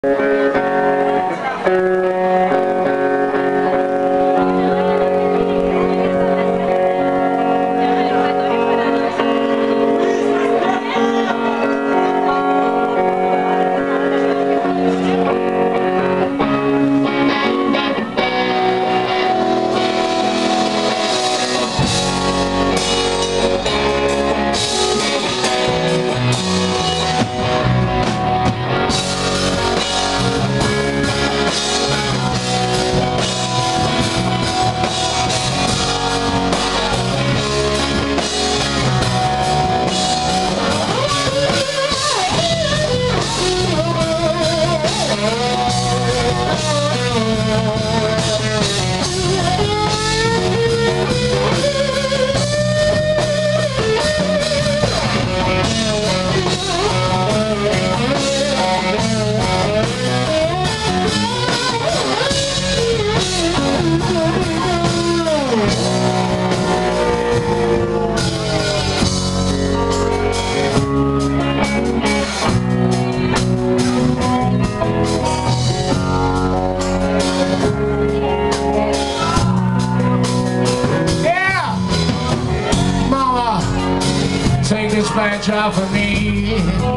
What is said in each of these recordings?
Badge off of me.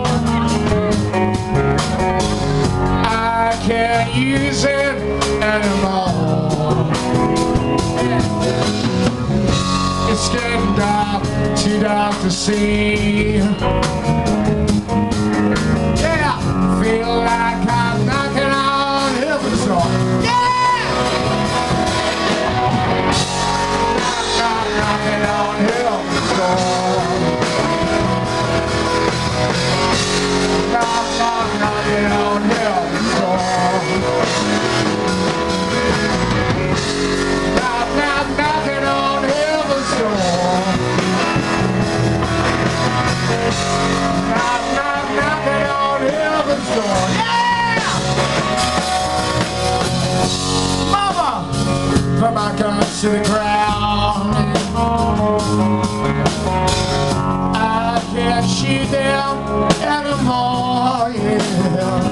I can't use it anymore. It's getting dark, too dark to see. Yeah, feel like I'm knocking on heaven's door. Yeah! Knocking on heaven's door. Knocking on heaven's door. Knocking on heaven's door. Knocking on heaven's door. Yeah! Mama, put my guns to the ground. I can't shoot them anymore, yeah.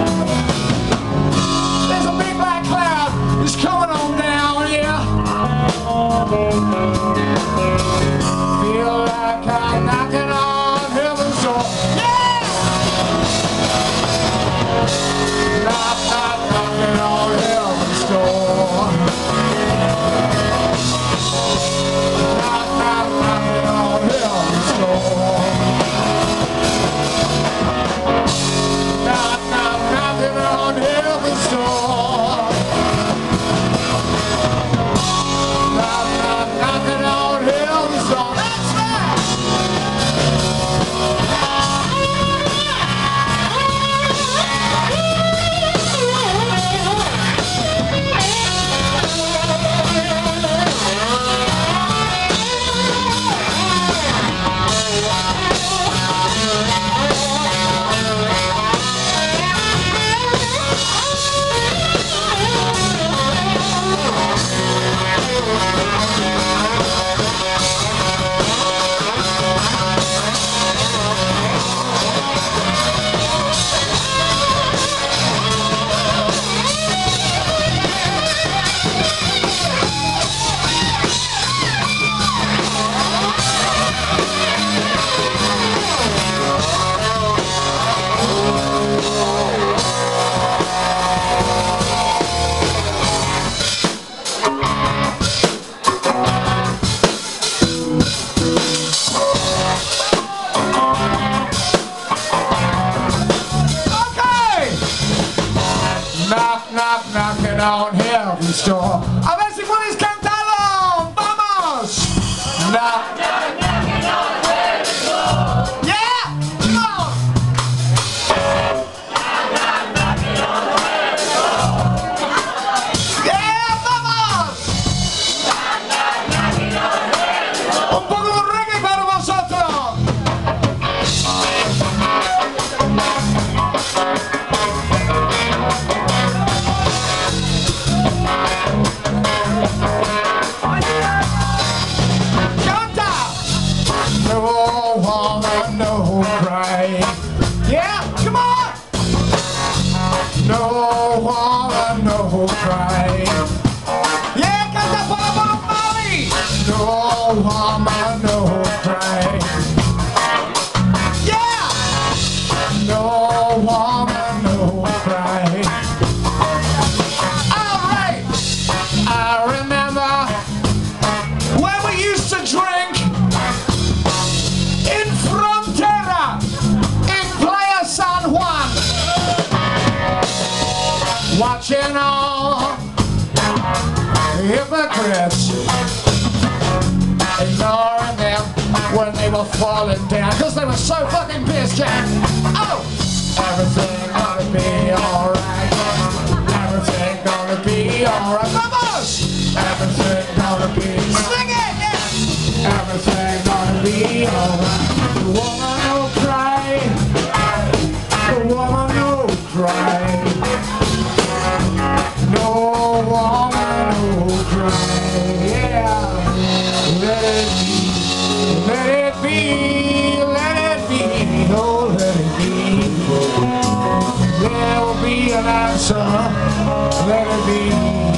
There's a big black cloud that's coming on down, yeah. Feel like I'm knocking on heaven's door, yeah. Knocking on heaven's door. Knocking on heaven's door. Knocking on heaven's door. Knocking on heaven's door. That's right. Knocking on heaven's door. A ver si puedes cantarlo. Vamos. Knocking on heaven's door. Yeah. Come on. Knocking on heaven's door. Yeah, vamos. Knocking on heaven's door. Un poco de reggae para vosotros. Canta! No woman, no cry. Yeah, canta para Bob Marley. No woman, no cry. Yeah. No woman, no cry. All right. I remember when we used to drink in Frontera in Playa San Juan. Watching all hypocrites, ignoring them when they were falling down, cause they were so fucking pissed, Jack. Oh, everything gonna be alright. Everything gonna be alright. Vamos! Everything gonna be. Sing it, yeah! Everything gonna be alright. The woman no cry. The woman no cry. No woman no cry. Yeah. Let it be. Let it be. Let it be. Oh, let it be. There will be an answer. Let it be.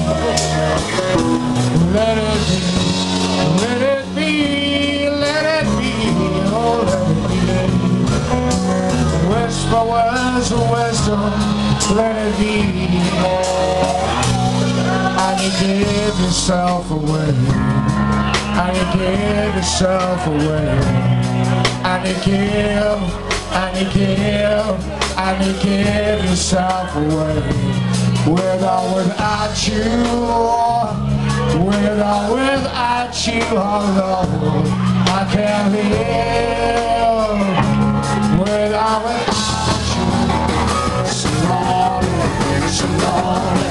Let it be. Let it be. Let it be. Oh, let it be. Whisper words of wisdom. Let it be. And you give yourself away. And you give yourself away. And you give. And you give. And you give yourself away. With or without you. With or without you, alone, I can't live. With or without you, so long, so long.